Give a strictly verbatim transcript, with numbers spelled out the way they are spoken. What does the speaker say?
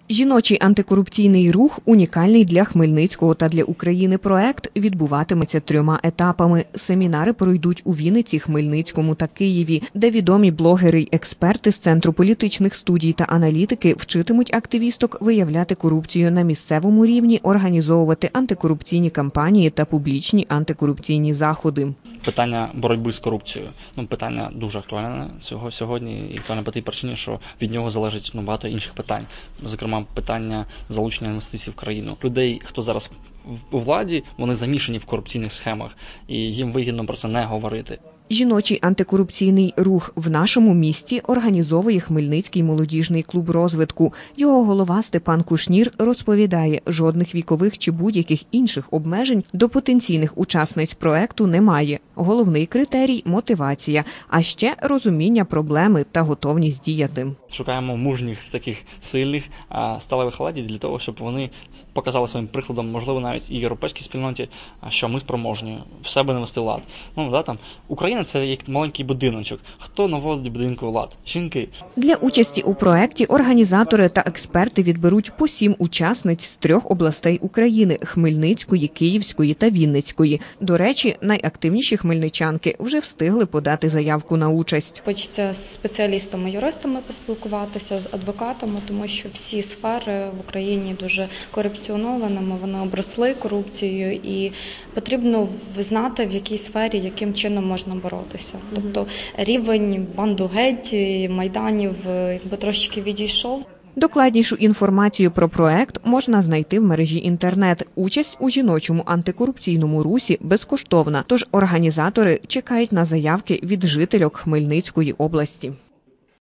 Жіночий антикорупційний рух – унікальний для Хмельницького та для України проект, відбуватиметься трьома етапами. Семінари пройдуть у Вінниці, Хмельницькому та Києві, де відомі блогери й експерти з Центру політичних студій та аналітики вчитимуть активісток виявляти корупцію на місцевому рівні, організовувати антикорупційні кампанії та публічні антикорупційні заходи. Питання боротьби з корупцією, ну, питання дуже актуальне цього сьогодні, і актуальне по тій причині, що від нього залежить ну, багато інших питань. Зокрема, питання залучення інвестицій в країну. Людей, хто зараз у владі, вони замішані в корупційних схемах, і їм вигідно про це не говорити. Жіночий антикорупційний рух в нашому місті організовує Хмельницький молодіжний клуб розвитку. Його голова Степан Кушнір розповідає, жодних вікових чи будь-яких інших обмежень до потенційних учасниць проекту немає. Головний критерій – мотивація, а ще розуміння проблеми та готовність діяти. Шукаємо мужніх, таких сильних, сталевих ладів для того, щоб вони показали своїм прикладом, можливо, навіть і європейській спільноті, що ми спроможні в себе навести лад. Ну, да, там, Україна – це як маленький будиночок. Хто наводить будинку лад? Жінки. Для участі у проєкті організатори та експерти відберуть по сім учасниць з трьох областей України – Хмельницької, Київської та Вінницької. До речі, найактивніші хмельничанки вже встигли подати заявку на участь. Хочеться з спеціалістами-юристами поспілкуватися, з адвокатами, тому що всі сфери в Україні дуже корупціонованими, вони обросли корупцією, і потрібно знати, в якій сфері, яким чином можна боротися. Тобто рівень банду геть, майданів якби трошки відійшов. Докладнішу інформацію про проект можна знайти в мережі інтернет. Участь у жіночому антикорупційному русі безкоштовна, тож організатори чекають на заявки від жительок Хмельницької області.